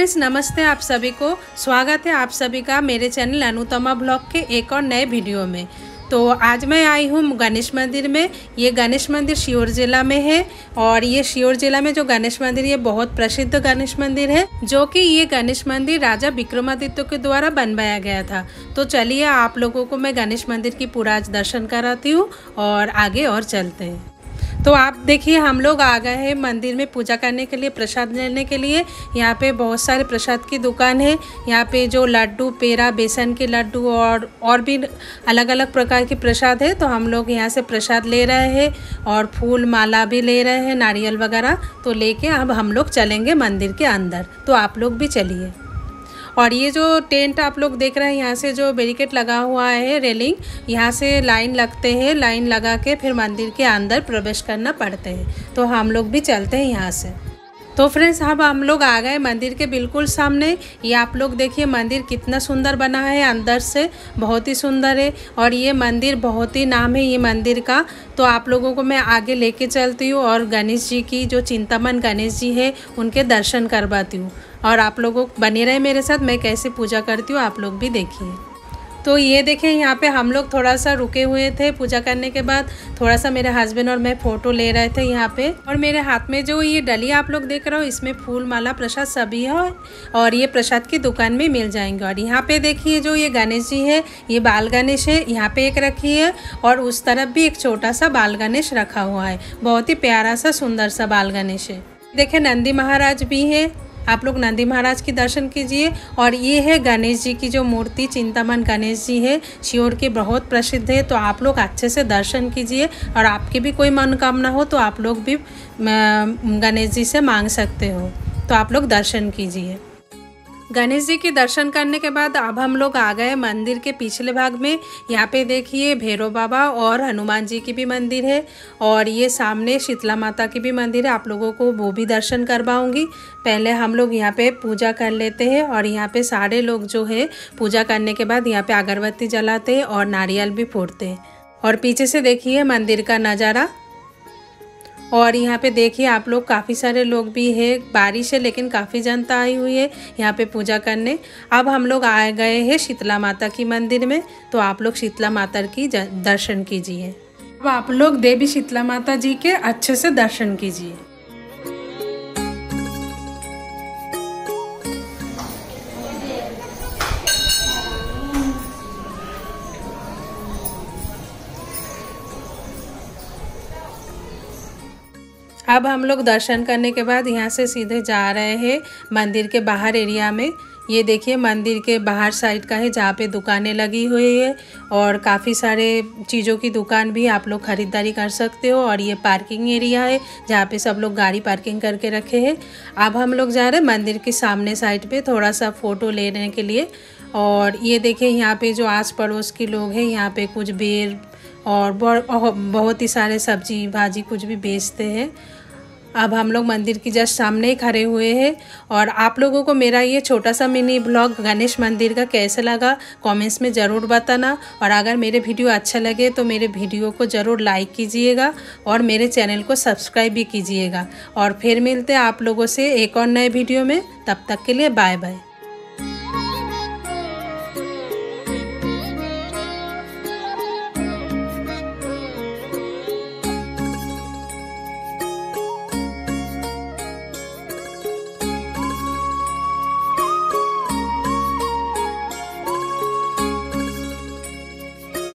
Friends नमस्ते आप सभी को। स्वागत है आप सभी का मेरे चैनल अनुतमा ब्लॉग के एक और नए वीडियो में। तो आज मैं आई हूँ गणेश मंदिर में। ये गणेश मंदिर सीहोर ज़िला में है और ये सीहोर ज़िला में जो गणेश मंदिर ये बहुत प्रसिद्ध गणेश मंदिर है, जो कि ये गणेश मंदिर राजा विक्रमादित्य के द्वारा बनवाया गया था। तो चलिए आप लोगों को मैं गणेश मंदिर की पूरा आज दर्शन कराती हूँ और आगे और चलते हैं। तो आप देखिए हम लोग आ गए हैं मंदिर में पूजा करने के लिए, प्रसाद लेने के लिए। यहाँ पे बहुत सारे प्रसाद की दुकान है। यहाँ पे जो लड्डू, पेड़ा, बेसन के लड्डू और भी अलग अलग प्रकार के प्रसाद है। तो हम लोग यहाँ से प्रसाद ले रहे हैं और फूल माला भी ले रहे हैं, नारियल वगैरह। तो लेके अब हम लोग चलेंगे मंदिर के अंदर। तो आप लोग भी चलिए। और ये जो टेंट आप लोग देख रहे हैं, यहाँ से जो बैरिकेड लगा हुआ है, रेलिंग, यहाँ से लाइन लगते हैं। लाइन लगा के फिर मंदिर के अंदर प्रवेश करना पड़ते हैं। तो हम लोग भी चलते हैं यहाँ से। तो फ्रेंड्स अब हम लोग आ गए मंदिर के बिल्कुल सामने। ये आप लोग देखिए मंदिर कितना सुंदर बना है, अंदर से बहुत ही सुंदर है। और ये मंदिर बहुत ही नाम है ये मंदिर का। तो आप लोगों को मैं आगे लेके चलती हूँ और गणेश जी की जो चिंतामन गणेश जी है उनके दर्शन करवाती हूँ। और आप लोगों बने रहे मेरे साथ, मैं कैसे पूजा करती हूँ आप लोग भी देखिए। तो ये देखें यहाँ पे हम लोग थोड़ा सा रुके हुए थे पूजा करने के बाद। थोड़ा सा मेरे हस्बैंड और मैं फ़ोटो ले रहे थे यहाँ पे। और मेरे हाथ में जो ये डलिया आप लोग देख रहे हो, इसमें फूल माला प्रसाद सभी है और ये प्रसाद की दुकान में मिल जाएंगे। और यहाँ पे देखिए जो ये गणेश जी है, ये बाल गणेश है, यहाँ पे एक रखी है और उस तरफ भी एक छोटा सा बाल गणेश रखा हुआ है। बहुत ही प्यारा सा सुंदर सा बाल गणेश है। देखे नंदी महाराज भी है, आप लोग नंदी महाराज की दर्शन कीजिए। और ये है गणेश जी की जो मूर्ति, चिंतामन गणेश जी है, सीहोर की बहुत प्रसिद्ध है। तो आप लोग अच्छे से दर्शन कीजिए और आपकी भी कोई मनोकामना हो तो आप लोग भी गणेश जी से मांग सकते हो। तो आप लोग दर्शन कीजिए। गणेश जी के दर्शन करने के बाद अब हम लोग आ गए मंदिर के पिछले भाग में। यहाँ पे देखिए भैरव बाबा और हनुमान जी की भी मंदिर है और ये सामने शीतला माता की भी मंदिर है। आप लोगों को वो भी दर्शन करवाऊंगी। पहले हम लोग यहाँ पे पूजा कर लेते हैं। और यहाँ पे सारे लोग जो है पूजा करने के बाद यहाँ पे अगरबत्ती जलाते हैं और नारियल भी फोड़ते हैं। और पीछे से देखिए मंदिर का नज़ारा। और यहाँ पे देखिए आप लोग काफ़ी सारे लोग भी है, बारिश है लेकिन काफ़ी जनता आई हुई है यहाँ पे पूजा करने। अब हम लोग आ गए हैं शीतला माता की मंदिर में। तो आप लोग शीतला माता की दर्शन कीजिए। अब आप लोग देवी शीतला माता जी के अच्छे से दर्शन कीजिए। अब हम लोग दर्शन करने के बाद यहाँ से सीधे जा रहे हैं मंदिर के बाहर एरिया में। ये देखिए मंदिर के बाहर साइड का है जहाँ पे दुकानें लगी हुई है और काफ़ी सारे चीज़ों की दुकान भी आप लोग ख़रीदारी कर सकते हो। और ये पार्किंग एरिया है जहाँ पे सब लोग गाड़ी पार्किंग करके रखे हैं। अब हम लोग जा रहे हैं मंदिर के सामने साइड पे थोड़ा सा फ़ोटो लेने के लिए। और ये देखिए यहाँ पे जो आस पड़ोस के लोग हैं, यहाँ पे कुछ बेर और बहुत ही सारे सब्जी भाजी कुछ भी बेचते हैं। अब हम लोग मंदिर की जस्ट सामने ही खड़े हुए हैं। और आप लोगों को मेरा ये छोटा सा मिनी ब्लॉग गणेश मंदिर का कैसे लगा कमेंट्स में ज़रूर बताना। और अगर मेरे वीडियो अच्छा लगे तो मेरे वीडियो को ज़रूर लाइक कीजिएगा और मेरे चैनल को सब्सक्राइब भी कीजिएगा। और फिर मिलते हैं आप लोगों से एक और नए वीडियो में। तब तक के लिए बाय बाय।